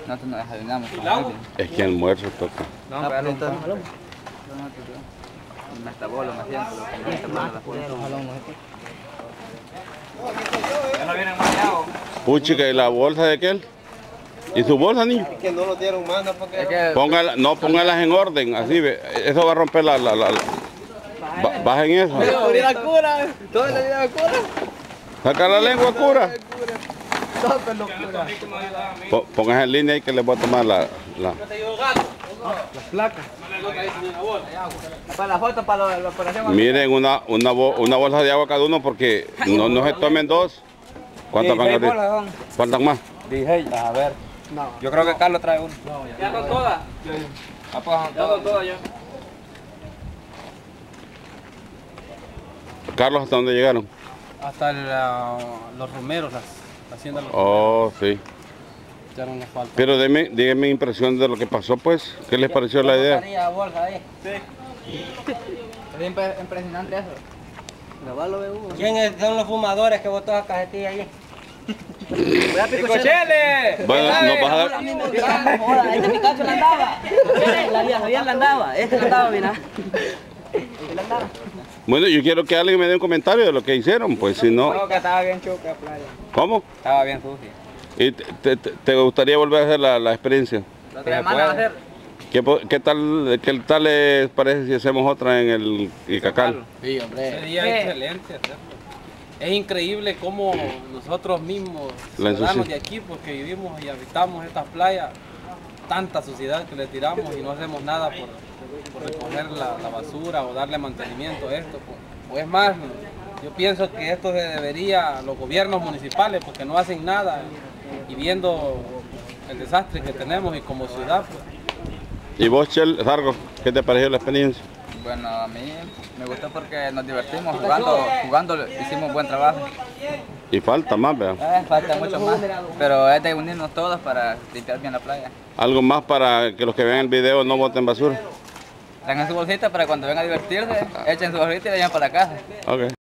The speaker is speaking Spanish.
Nosotros nos desayunamos con él. Es que almuerzo toca. No, pero entonces me estabó, me siento, me ya no vienen mañana. Puchica, ¿y la bolsa de aquel? ¿Y su bolsa, niño? Es que no lo dieron mano porque... No, póngalas en orden, así, eso va a romper bajen eso. la cura! ¡Todo el día de cura! Saca la lengua, cura. Póngase en línea ahí que les voy a tomar las placas. Para la foto, para la operación. Miren, una bolsa de agua cada uno porque no se tomen dos. ¿Cuántas van a abrir? ¿Cuántas más? 16, a ver. No. Yo creo que Carlos trae uno. ¿Ya con todas? Ya con todas ya. Carlos, ¿hasta dónde llegaron? Hasta los romeros, la hacienda de los Oh, sí. ya no nos falta. Pero díganme impresión de lo que pasó, pues. ¿Qué les pareció la idea? Bolsa ahí. Sí. Es impresionante eso. ¿Quiénes son los fumadores que botó a cajetilla ahí? ¡Picochele! Bueno, nos vas a dar... Este Picacho la andaba. La vieja Javier la andaba. Este la andaba, mira. Bueno, yo quiero que alguien me dé un comentario de lo que hicieron, pues si no... No, que estaba bien chuca, playa. ¿Cómo? Estaba bien sucia. ¿Y te gustaría volver a hacer la experiencia? Lo que me mandan a hacer. ¿Qué tal les parece si hacemos otra en el Icacal? Sí, hombre. Sería excelente hacerlo. Es increíble cómo nosotros mismos, ciudadanos de aquí, porque vivimos y habitamos estas playas, tanta suciedad que le tiramos y no hacemos nada por recoger la basura o darle mantenimiento a esto. O es más, yo pienso que esto se debería a los gobiernos municipales porque no hacen nada y viendo el desastre que tenemos y como ciudad. Pues. ¿Y vos, Chel, Sargo, qué te pareció la experiencia? Bueno, a mí me gustó porque nos divertimos jugando hicimos buen trabajo. Y falta más, ¿verdad? Falta mucho más, pero es de unirnos todos para limpiar bien la playa. ¿Algo más para que los que vean el video no boten basura? Traigan su bolsita para cuando vengan a divertirse, echen su bolsita y vayan para la casa. Okay.